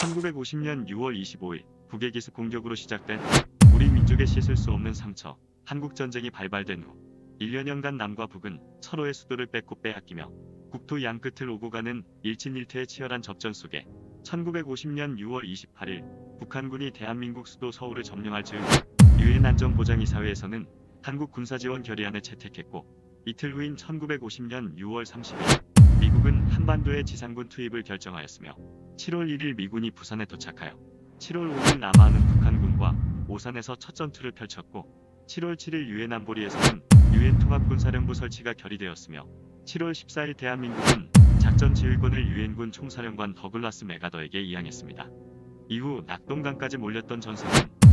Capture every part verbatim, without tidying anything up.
천구백오십 년 유월 이십오일 북의 기습 공격으로 시작된 우리 민족의 씻을 수 없는 상처, 한국전쟁이 발발된 후 일 년여간 남과 북은 서로의 수도를 뺏고 빼앗기며 국토 양끝을 오고 가는 일진일퇴의 치열한 접전 속에 천구백오십 년 유월 이십팔일 북한군이 대한민국 수도 서울을 점령할 즈음 유엔 안전보장이사회에서는 한국 군사지원 결의안을 채택했고, 이틀 후인 천구백오십 년 유월 삼십일 미국은 한반도에 지상군 투입을 결정하였으며 칠월 일일 미군이 부산에 도착하여 칠월 오일 남하하는 북한군과 오산에서 첫 전투를 펼쳤고, 칠월 칠일 유엔 안보리에서는 유엔 통합군사령부 설치가 결의되었으며 칠월 십사일 대한민국은 작전지휘권을 유엔군 총사령관 더글라스 맥아더에게 이양했습니다. 이후 낙동강까지 몰렸던 전선은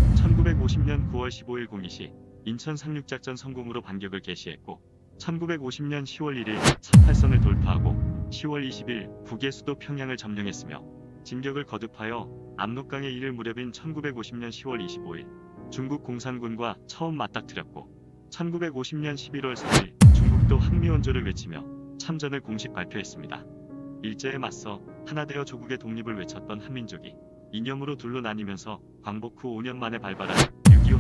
천구백오십 년 구월 십오일 공이시 인천 상륙작전 성공으로 반격을 개시했고, 천구백오십 년 시월 일일 삼팔선을 돌파하고 시월 이십일 북의 수도 평양을 점령했으며 진격을 거듭하여 압록강에 이를 무렵인 천구백오십 년 시월 이십오일 중국 공산군과 처음 맞닥뜨렸고, 천구백오십 년 십일월 사일 중국도 항미원조를 외치며 참전을 공식 발표했습니다. 일제에 맞서 하나 되어 조국의 독립을 외쳤던 한민족이 이념으로 둘로 나뉘면서 광복 후 오 년 만에 발발한 육이오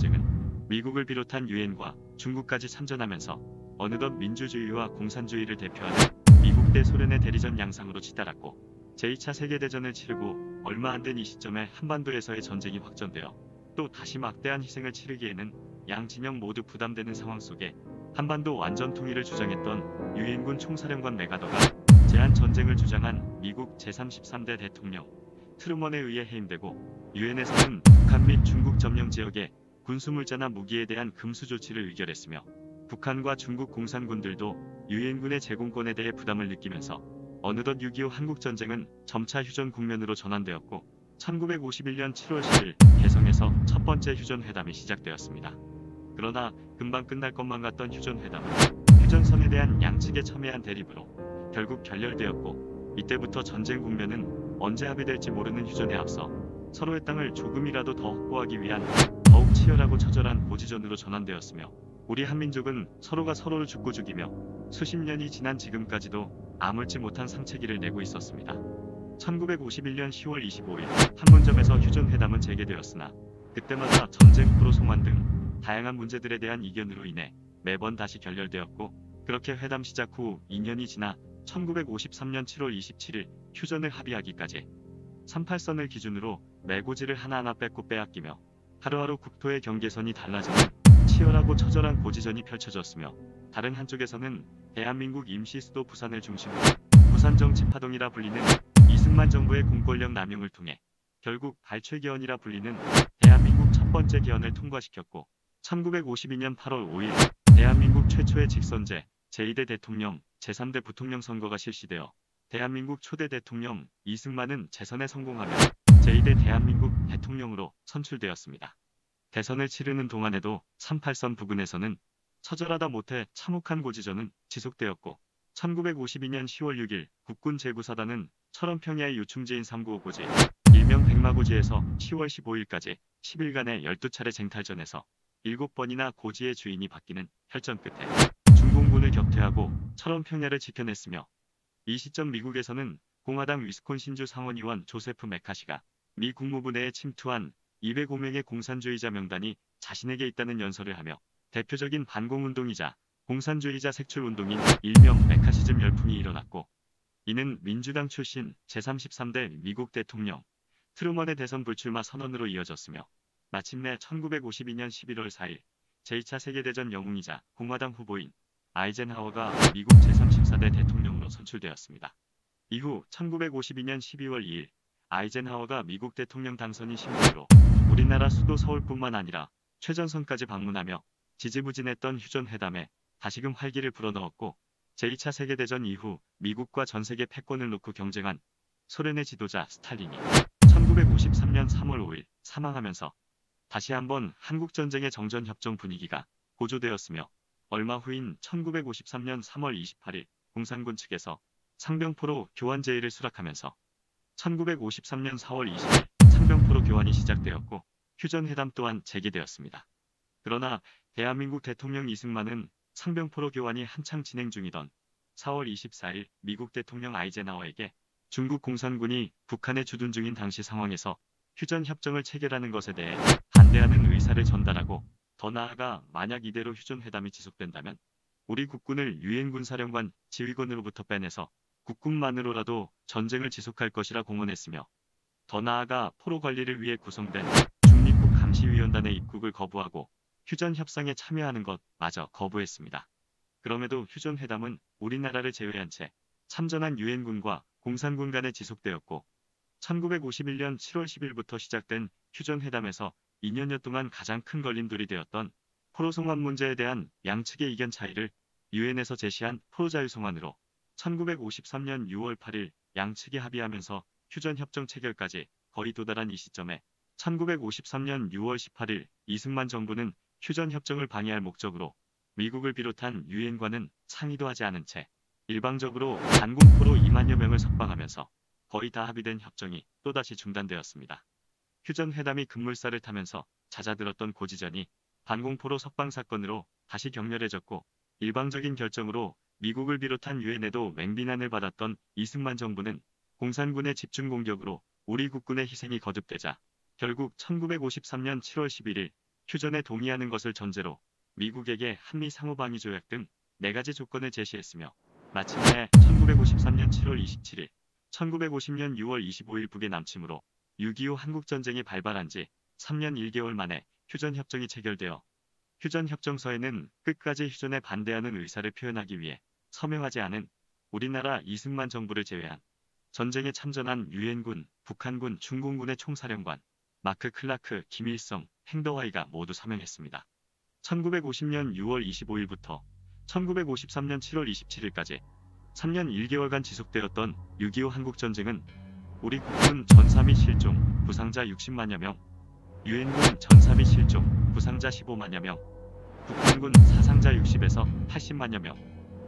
한국전쟁은 미국을 비롯한 유엔과 중국까지 참전하면서 어느덧 민주주의와 공산주의를 대표하는 미국 대 소련의 대리전 양상으로 치달았고, 제이차 세계대전을 치르고 얼마 안 된 이 시점에 한반도에서의 전쟁이 확전되어 또 다시 막대한 희생을 치르기에는 양 진영 모두 부담되는 상황 속에 한반도 완전 통일을 주장했던 유엔군 총사령관 맥아더가 제한 전쟁을 주장한 미국 제삼십삼 대 대통령 트루먼에 의해 해임되고, 유엔에서는 북한 및 중국 점령 지역에 군수물자나 무기에 대한 금수 조치를 의결했으며, 북한과 중국 공산군들도 유엔군의 제공권에 대해 부담을 느끼면서 어느덧 육이오 한국전쟁은 점차 휴전 국면으로 전환되었고, 천구백오십일 년 칠월 십일 개성에서 첫 번째 휴전회담이 시작되었습니다. 그러나 금방 끝날 것만 같던 휴전회담은 휴전선에 대한 양측의 첨예한 대립으로 결국 결렬되었고, 이때부터 전쟁 국면은 언제 합의될지 모르는 휴전에 앞서 서로의 땅을 조금이라도 더 확보하기 위한 더욱 치열하고 처절한 고지전으로 전환되었으며, 우리 한민족은 서로가 서로를 죽고 죽이며 수십 년이 지난 지금까지도 아물지 못한 상체기를 내고 있었습니다. 천구백오십일 년 시월 이십오일 판문점에서 휴전회담은 재개되었으나 그때마다 전쟁 포로 송환 등 다양한 문제들에 대한 이견으로 인해 매번 다시 결렬되었고, 그렇게 회담 시작 후 이 년이 지나 천구백오십삼 년 칠월 이십칠일 휴전을 합의하기까지 삼팔선을 기준으로 매고지를 하나하나 뺏고 빼앗기며 하루하루 국토의 경계선이 달라지는 치열하고 처절한 고지전이 펼쳐졌으며, 다른 한쪽에서는 대한민국 임시 수도 부산을 중심으로 부산정치파동이라 불리는 이승만 정부의 공권력 남용을 통해 결국 발췌개헌이라 불리는 대한민국 첫 번째 개헌을 통과시켰고, 천구백오십이 년 팔월 오일 대한민국 최초의 직선제 제이 대 대통령, 제삼 대 부통령 선거가 실시되어 대한민국 초대 대통령 이승만은 재선에 성공하며 제이 대 대한민국 대통령으로 선출되었습니다. 대선을 치르는 동안에도 삼팔선 부근에서는 처절하다 못해 참혹한 고지전은 지속되었고, 천구백오십이 년 시월 육일 국군 제구사단은 철원평야의 요충지인 삼구오고지, 일명 백마고지에서 시월 십오일까지 십 일간의 열두 차례 쟁탈전에서 일곱 번이나 고지의 주인이 바뀌는 혈전 끝에 중공군을 격퇴하고 철원평야를 지켜냈으며, 이 시점 미국에서는 공화당 위스콘신주 상원의원 조세프 메카시가 미 국무부 내에 침투한 이백오 명의 공산주의자 명단이 자신에게 있다는 연설을 하며 대표적인 반공운동이자 공산주의자 색출운동인 일명 메카시즘 열풍이 일어났고, 이는 민주당 출신 제삼십삼 대 미국 대통령 트루먼의 대선 불출마 선언으로 이어졌으며, 마침내 천구백오십이 년 십일월 사일 제이차 세계대전 영웅이자 공화당 후보인 아이젠하워가 미국 제삼십사 대 대통령으로 선출되었습니다. 이후 천구백오십이 년 십이월 이일 아이젠하워가 미국 대통령 당선인 신분으로 우리나라 수도 서울뿐만 아니라 최전선까지 방문하며 지지부진했던 휴전회담에 다시금 활기를 불어넣었고, 제이차 세계대전 이후 미국과 전세계 패권을 놓고 경쟁한 소련의 지도자 스탈린이 천구백오십삼 년 삼월 오일 사망하면서 다시 한번 한국전쟁의 정전협정 분위기가 고조되었으며, 얼마 후인 천구백오십삼 년 삼월 이십팔일 공산군 측에서 상병포로 교환 제의를 수락하면서 천구백오십삼 년 사월 이십일 상병포로 교환이 시작되었고, 휴전회담 또한 재개되었습니다. 그러나 대한민국 대통령 이승만은 상병포로 교환이 한창 진행 중이던 사월 이십사일 미국 대통령 아이젠하워에게 중국 공산군이 북한에 주둔 중인 당시 상황에서 휴전협정을 체결하는 것에 대해 반대하는 의사를 전달하고, 더 나아가 만약 이대로 휴전회담이 지속된다면 우리 국군을 유엔군사령관 지휘권으로부터 빼내서 국군만으로라도 전쟁을 지속할 것이라 공언했으며, 더 나아가 포로 관리를 위해 구성된 중립국 감시위원단의 입국을 거부하고 휴전협상에 참여하는 것마저 거부했습니다. 그럼에도 휴전회담은 우리나라를 제외한 채 참전한 유엔군과 공산군 간에 지속되었고, 천구백오십일 년 칠월 십일부터 시작된 휴전회담에서 이 년여 동안 가장 큰 걸림돌이 되었던 포로 송환 문제에 대한 양측의 이견 차이를 유엔에서 제시한 포로 자유송환으로 천구백오십삼 년 유월 팔일 양측이 합의하면서 휴전협정 체결까지 거의 도달한 이 시점에 천구백오십삼 년 유월 십팔일 이승만 정부는 휴전협정을 방해할 목적으로 미국을 비롯한 유엔과는 상의도 하지 않은 채 일방적으로 반공포로 이만여 명을 석방하면서 거의 다 합의된 협정이 또다시 중단되었습니다. 휴전회담이 급물살을 타면서 잦아들었던 고지전이 반공포로 석방 사건으로 다시 격렬해졌고, 일방적인 결정으로 미국을 비롯한 유엔에도 맹비난을 받았던 이승만 정부는 공산군의 집중 공격으로 우리 국군의 희생이 거듭되자 결국 천구백오십삼 년 칠월 십일일 휴전에 동의하는 것을 전제로 미국에게 한미 상호방위 조약 등 네 가지 조건을 제시했으며, 마침내 천구백오십삼 년 칠월 이십칠일, 천구백오십 년 유월 이십오일 북의 남침으로 육이오 한국전쟁이 발발한 지 삼 년 일 개월 만에 휴전협정이 체결되어, 휴전협정서에는 끝까지 휴전에 반대하는 의사를 표현하기 위해 서명하지 않은 우리나라 이승만 정부를 제외한 전쟁에 참전한 유엔군, 북한군, 중공군의 총사령관 마크 클라크, 김일성, 행더와이가 모두 서명했습니다. 천구백오십 년 유월 이십오일부터 천구백오십삼 년 칠월 이십칠일까지 삼 년 일 개월간 지속되었던 육이오 한국전쟁은 우리 국군 전사 및 실종, 부상자 육십만여 명, 유엔군 전사 및 실종, 부상자 십오만여 명, 북한군 사상자 육십에서 팔십만여 명,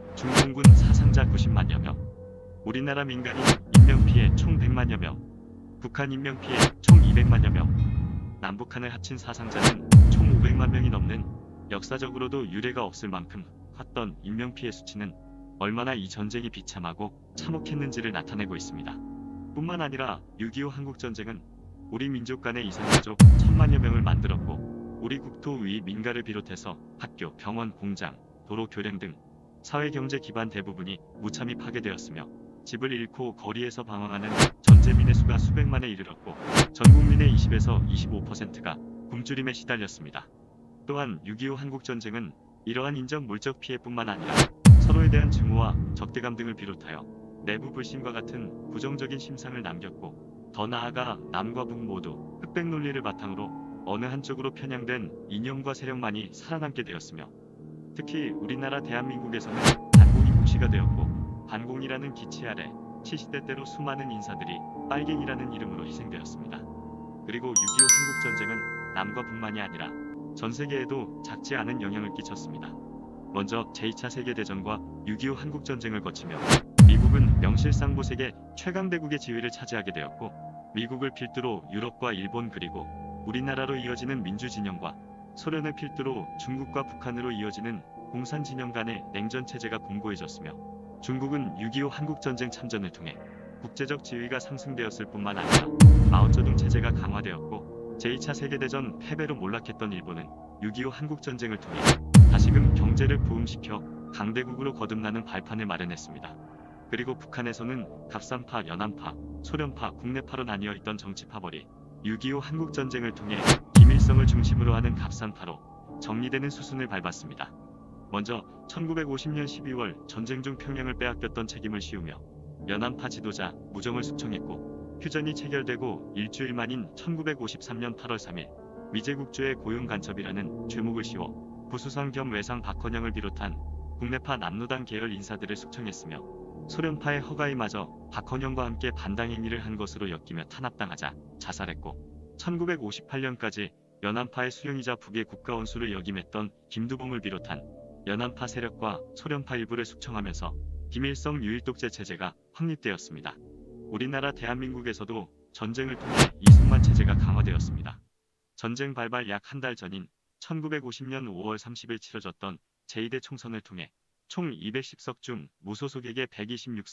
중공군 사상자 구십만여 명, 우리나라 민간인 인명피해 총 백만여 명, 북한 인명피해 총 이백만여 명, 남북한을 합친 사상자는 총 오백만 명이 넘는 역사적으로도 유례가 없을 만큼 컸던 인명피해 수치는 얼마나 이 전쟁이 비참하고 참혹했는지를 나타내고 있습니다. 뿐만 아니라 육이오 한국전쟁은 우리 민족 간의 이산가족 천만여 명을 만들었고, 우리 국토 위 민가를 비롯해서 학교, 병원, 공장, 도로, 교량 등 사회경제 기반 대부분이 무참히 파괴되었으며, 집을 잃고 거리에서 방황하는 전재민의 수가 수백만에 이르렀고, 전국민의 이십에서 이십오 퍼센트가 굶주림에 시달렸습니다. 또한 육이오 한국전쟁은 이러한 인적 물적 피해뿐만 아니라 서로에 대한 증오와 적대감 등을 비롯하여 내부 불신과 같은 부정적인 심상을 남겼고, 더 나아가 남과 북 모두 흑백 논리를 바탕으로 어느 한쪽으로 편향된 이념과 세력만이 살아남게 되었으며, 특히 우리나라 대한민국에서는 반공이 국시가 되었고, 반공이라는 기치 아래 시시때때로 수많은 인사들이 빨갱이라는 이름으로 희생되었습니다. 그리고 육이오 한국전쟁은 남과 북만이 아니라 전 세계에도 작지 않은 영향을 끼쳤습니다. 먼저 제이차 세계대전과 육이오 한국전쟁을 거치며 미국은 명실상부 세계 최강대국의 지위를 차지하게 되었고, 미국을 필두로 유럽과 일본 그리고 우리나라로 이어지는 민주진영과 소련을 필두로 중국과 북한으로 이어지는 공산진영 간의 냉전체제가 공고해졌으며, 중국은 육이오 한국전쟁 참전을 통해 국제적 지위가 상승되었을 뿐만 아니라 마오쩌둥 체제가 강화되었고, 제이차 세계대전 패배로 몰락했던 일본은 육이오 한국전쟁을 통해 다시금 경제를 부흥시켜 강대국으로 거듭나는 발판을 마련했습니다. 그리고 북한에서는 갑산파, 연안파, 소련파, 국내파로 나뉘어 있던 정치파벌이 육이오 한국전쟁을 통해 김일성을 중심으로 하는 갑산파로 정리되는 수순을 밟았습니다. 먼저 천구백오십 년 십이월 전쟁 중 평양을 빼앗겼던 책임을 씌우며 연안파 지도자 무정을 숙청했고, 휴전이 체결되고 일주일 만인 천구백오십삼 년 팔월 삼일 미제국주의 고용 간첩이라는 죄목을 씌워 부수상 겸 외상 박헌영을 비롯한 국내파 남로당 계열 인사들을 숙청했으며, 소련파의 허가이마저 박헌영과 함께 반당 행위를 한 것으로 엮이며 탄압당하자 자살했고, 천구백오십팔 년까지 연안파의 수령이자 북의 국가원수를 역임했던 김두봉을 비롯한 연안파 세력과 소련파 일부를 숙청하면서 김일성 유일독재 체제가 확립되었습니다. 우리나라 대한민국에서도 전쟁을 통해 이승만 체제가 강화되었습니다. 전쟁 발발 약 한 달 전인 천구백오십 년 오월 삼십일 치러졌던 제이 대 총선을 통해 총 이백십 석 중 무소속에게 백이십육 석,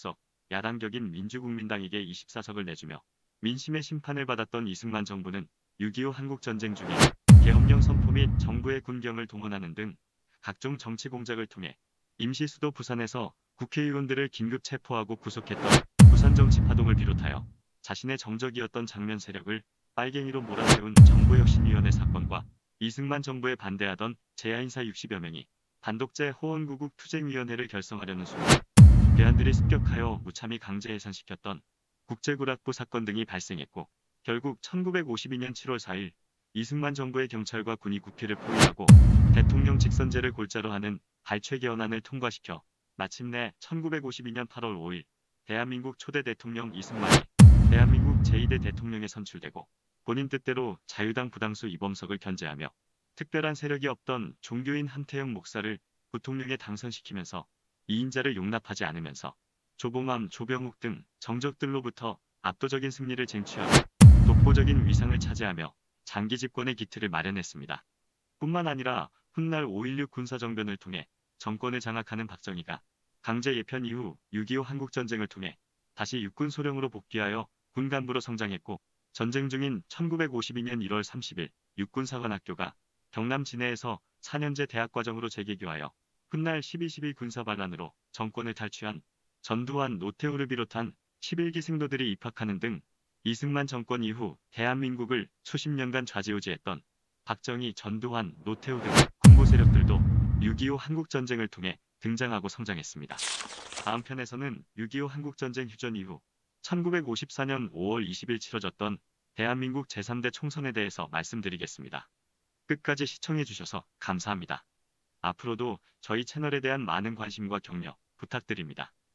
야당격인 민주국민당에게 이십사 석을 내주며 민심의 심판을 받았던 이승만 정부는 육이오 한국전쟁 중에 계엄령 선포 및 정부의 군경을 동원하는 등 각종 정치 공작을 통해 임시 수도 부산에서 국회의원들을 긴급 체포하고 구속했던 부산 정치 파동을 비롯하여 자신의 정적이었던 장면 세력을 빨갱이로 몰아세운 정부혁신위원회 사건과 이승만 정부에 반대하던 제야인사 육십여 명이 반독재 호원구국 투쟁위원회를 결성하려는 순간 괴한들이 습격하여 무참히 강제 해산시켰던 국제구락부 사건 등이 발생했고, 결국 천구백오십이 년 칠월 사일 이승만 정부의 경찰과 군이 국회를 포위하고 대통령 직선제를 골자로 하는 발췌개헌안을 통과시켜 마침내 천구백오십이 년 팔월 오일 대한민국 초대 대통령 이승만이 대한민국 제이 대 대통령에 선출되고 본인 뜻대로 자유당 부당수 이범석을 견제하며 특별한 세력이 없던 종교인 함태영 목사를 부통령에 당선시키면서 이인자를 용납하지 않으면서 조봉암, 조병욱 등 정적들로부터 압도적인 승리를 쟁취하고 독보적인 위상을 차지하며 장기 집권의 기틀을 마련했습니다. 뿐만 아니라 훗날 오일육 군사정변을 통해 정권을 장악하는 박정희가 강제 예편 이후 육이오 한국전쟁을 통해 다시 육군 소령으로 복귀하여 군간부로 성장했고, 전쟁 중인 천구백오십이 년 일월 삼십일 육군사관학교가 경남 진해에서 사 년제 대학과정으로 재개교하여 훗날 십이 십일 군사반란으로 정권을 탈취한 전두환, 노태우를 비롯한 십일 기 생도들이 입학하는 등 이승만 정권 이후 대한민국을 수십 년간 좌지우지했던 박정희, 전두환, 노태우 등 군부 세력들도 육이오 한국전쟁을 통해 등장하고 성장했습니다. 다음 편에서는 육이오 한국전쟁 휴전 이후 천구백오십사 년 오월 이십일 치러졌던 대한민국 제삼 대 총선에 대해서 말씀드리겠습니다. 끝까지 시청해주셔서 감사합니다. 앞으로도 저희 채널에 대한 많은 관심과 격려 부탁드립니다.